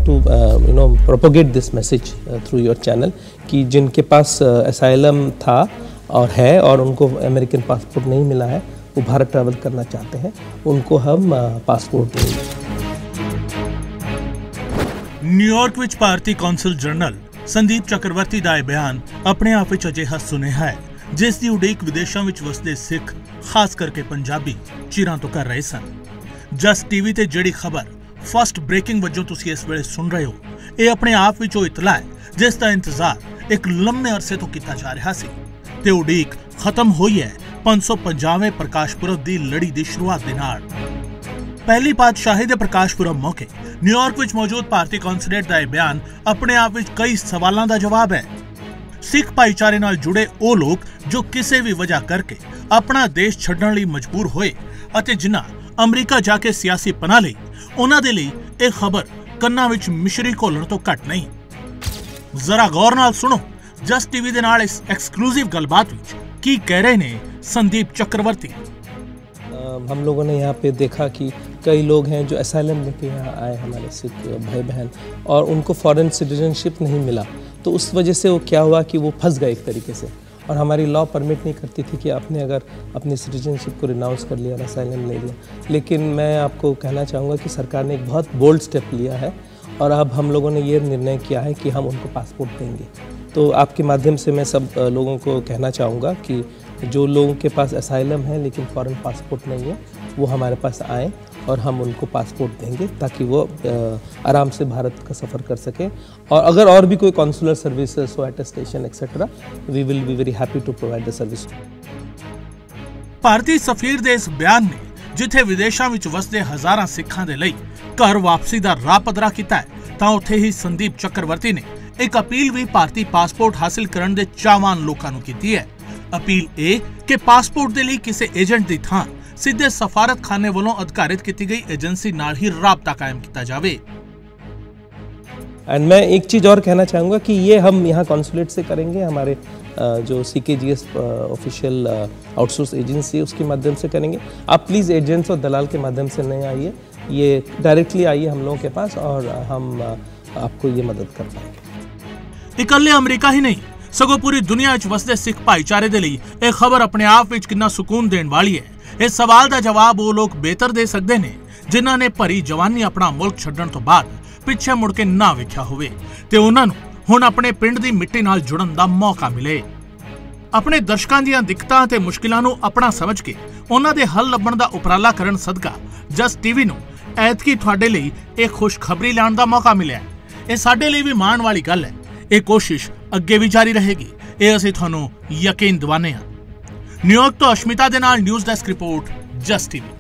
to propagate this message through your channel कि जिनके पास asylum था और है और उनको अमेरिकन पासपोर्ट नहीं मिला है, वो भारत ट्रैवल करना चाहते हैं, उनको हम पासपोर्ट देंगे। न्यूयॉर्क विच भारतीय कौंसल जनरल संदीप चक्रवर्ती ਦਾ ਬਿਆਨ ਆਪਣੇ ਆਪ ਵਿੱਚ ਅਜਿਹਾ ਸੁਨੇਹਾ ਹੈ ਜਿਸ ਦੀ ਉਡੀਕ ਵਿਦੇਸ਼ਾਂ ਵਿੱਚ ਵਸਦੇ ਸਿੱਖ ਖਾਸ ਕਰਕੇ ਪੰਜਾਬੀ ਚਿਰਾਂ ਤੋਂ ਕਰ ਰਹੇ ਸਨ। ਜਸ ਟੀਵੀ ਤੇ ਜਿਹੜੀ ਖਬਰ ਫਸਟ ਬ੍ਰੇਕਿੰਗ ਵਜੋਂ ਤੁਸੀਂ ਇਸ ਵੇਲੇ ਸੁਣ ਰਹੇ ਹੋ, ਇਹ ਆਪਣੇ ਆਪ ਵਿੱਚ ਉਹ ਇਤਲਾ ਹੈ ਜਿਸ ਦਾ ਇੰਤਜ਼ਾਰ ਇੱਕ ਲੰਮੇ ਅਰਸੇ ਤੋਂ ਕੀਤਾ ਜਾ ਰਿਹਾ ਸੀ ਤੇ ਉਡੀਕ ਖਤਮ ਹੋਈ ਹੈ 550ਵੇਂ ਪ੍ਰਕਾਸ਼ ਪੁਰਬ ਦੀ ਲੜੀ ਦੀ ਸ਼ੁਰੂਆਤ ਦੇ ਨਾਲ। ਪਹਿਲੀ ਪਾਤਸ਼ਾਹੀ ਦੇ ਪ੍ਰਕਾਸ਼ ਪੁਰਬ ਮੌਕੇ न्यूयॉर्क ਵਿੱਚ ਮੌਜੂਦ ਭਾਰਤੀ ਕੌਂਸੂਲੇਟ ਦਾ ਇਹ ਬਿਆਨ ਆਪਣੇ ਆਪ ਵਿੱਚ ਕਈ ਸਵਾਲਾਂ ਦਾ ਜਵਾਬ ਹੈ। ਸਿੱਖ ਭਾਈਚਾਰੇ ਨਾਲ ਜੁੜੇ ਉਹ ਲੋਕ ਜੋ ਕਿਸੇ ਵੀ ਵਜ੍ਹਾ ਕਰਕੇ ਆਪਣਾ ਦੇਸ਼ ਛੱਡਣ ਲਈ ਮਜਬੂਰ ਹੋਏ ਅਤੇ ਜਿਨ੍ਹਾਂ ਅਮਰੀਕਾ ਜਾ ਕੇ ਸਿਆਸੀ ਪਨਾਹ ਲਈ, ਉਹਨਾਂ ਦੇ ਲਈ ਇਹ ਖਬਰ ਕੰਨਾਂ ਵਿੱਚ ਮਿਸ਼ਰੀ ਘੋਲਣ ਤੋਂ ਘੱਟ ਨਹੀਂ। ਜ਼ਰਾ ਗੌਰ ਨਾਲ ਸੁਣੋ ਜਸ ਟੀਵੀ ਦੇ ਨਾਲ ਇਸ ਐਕਸਕਲੂਸਿਵ ਗੱਲਬਾਤ ਵਿੱਚ ਕੀ ਕਹਿ ਰਹੇ ਨੇ संदीप चक्रवर्ती। हम लोगों ने यहाँ पे देखा कि कई लोग हैं जो असाइलम लेके यहाँ आए, हमारे सिख भाई बहन, और उनको फॉरेन सिटीजनशिप नहीं मिला, तो उस वजह से वो क्या हुआ कि वो फंस गए एक तरीके से। और हमारी लॉ परमिट नहीं करती थी कि आपने अगर अपनी सिटीजनशिप को रिनाउंस कर लिया, असाइलम ले लिया। लेकिन मैं आपको कहना चाहूँगा कि सरकार ने एक बहुत बोल्ड स्टेप लिया है और अब हम लोगों ने ये निर्णय किया है कि हम उनको पासपोर्ट देंगे। तो आपके माध्यम से मैं सब लोगों को कहना चाहूँगा कि जो लोगों के पास असाइलम है लेकिन फॉरेन पासपोर्ट नहीं है, वो हमारे पास आएँ और हम उनको पासपोर्ट देंगे ताकि वो आराम से भारत का सफ़र कर सकें। और अगर और भी कोई कॉन्सुलर सर्विसेज हो, attestation etcetera, we will be very happy to provide the service. ਭਾਰਤੀ ਸਫੀਰ ਦੇ ਇਸ ਬਿਆਨ ਨੇ ਜਿੱਥੇ ਵਿਦੇਸ਼ਾਂ ਵਿੱਚ ਵਸਦੇ ਹਜ਼ਾਰਾਂ ਸਿੱਖਾਂ ਦੇ ਲਈ ਘਰ ਵਾਪਸੀ ਦਾ ਰਾਹ ਪੱਧਰਾ ਕੀਤਾ ਹੈ, ਤਾਂ ਉੱਥੇ ਹੀ ਸੰਦੀਪ ਚੱਕਰਵਰਤੀ ਨੇ ਇੱਕ ਅਪੀਲ ਵੀ ਭਾਰਤੀ ਪਾਸਪੋਰਟ ਹਾਸਿਲ ਕਰਨ ਦੇ ਚਾਹਵਾਨ ਲੋਕਾਂ ਨੂੰ ਕੀਤੀ ਹੈ। अपील ਇਹ ਕਿ ਪਾਸਪੋਰਟ ਦੇ ਲਈ ਕਿਸੇ ਏਜੰਟ ਦੀ ਥਾਂ ਸਿੱਧੇ ਸਫਾਰਤਖਾਨੇ ਵੱਲੋਂ ਅਧਿਕਾਰਿਤ ਕੀਤੀ ਗਈ ਏਜੰਸੀ ਨਾਲ ही ਰਾਬਤਾ ਕਾਇਮ ਕੀਤਾ ਜਾਵੇ। एंड मैं एक चीज़ और कहना चाहूँगा कि ये हम यहाँ कॉन्सुलेट से करेंगे, हमारे जो CKGS ऑफिशियल आउटसोर्स एजेंसी है उसके माध्यम से करेंगे। आप प्लीज़ एजेंट्स और दलाल के माध्यम से नहीं आइए, ये डायरेक्टली आइए हम लोगों के पास और हम आपको ये मदद कर पाएंगे। इकल्ले अमरीका ही नहीं सगों पूरी दुनिया ਵਿੱਚ ਵਸਦੇ ਸਿੱਖ ਭਾਈਚਾਰੇ ਦੇ ਲਈ ਇਹ ਖਬਰ ਆਪਣੇ ਆਪ ਵਿੱਚ ਕਿੰਨਾ ਸਕੂਨ ਦੇਣ ਵਾਲੀ ਹੈ। ਇਸ ਸਵਾਲ ਦਾ ਜਵਾਬ ਉਹ ਲੋਕ ਬਿਹਤਰ ਦੇ ਸਕਦੇ ਨੇ ਜਿਨ੍ਹਾਂ ਨੇ ਭਰੀ ਜਵਾਨੀ ਆਪਣਾ ਮੁਲਕ ਛੱਡਣ ਤੋਂ ਬਾਅਦ ਪਿੱਛੇ ਮੁੜ ਕੇ ਨਾ ਵੇਖਿਆ ਹੋਵੇ ਤੇ ਉਹਨਾਂ ਨੂੰ ਹੁਣ ਆਪਣੇ ਪਿੰਡ ਦੀ ਮਿੱਟੀ ਨਾਲ ਜੁੜਨ ਦਾ ਮੌਕਾ ਮਿਲੇ। ਆਪਣੇ ਦਰਸ਼ਕਾਂ ਦੀਆਂ ਦਿੱਕਤਾਂ ਤੇ ਮੁਸ਼ਕਿਲਾਂ ਨੂੰ ਆਪਣਾ ਸਮਝ ਕੇ ਉਹਨਾਂ ਦੇ ਹੱਲ ਲੱਭਣ ਦਾ ਉਪਰਾਲਾ ਕਰਨ ਸਦਕਾ ਜਸ ਟੀਵੀ ਨੂੰ ਐਤਕੀ ਤੁਹਾਡੇ ਲਈ ਇੱਕ ਖੁਸ਼ਖਬਰੀ ਲੈਣ ਦਾ ਮੌਕਾ ਮਿਲਿਆ। ਇਹ ਸਾਡੇ ਲਈ ਵੀ ਮਾਣ ਵਾਲੀ ਗੱਲ ਹੈ। ਇਹ ਕੋਸ਼ਿਸ਼ ਅੱਗੇ ਵੀ ਜਾਰੀ ਰਹੇਗੀ, ਇਹ ਅਸੀਂ ਤੁਹਾਨੂੰ ਯਕੀਨ ਦਿਵਾਨੇ ਹਾਂ। ਨਿਊਯਾਰਕ ਤੋਂ ਅਸ਼ਮਿਤਾ ਦੇ ਨਾਲ news desk report Jus TV.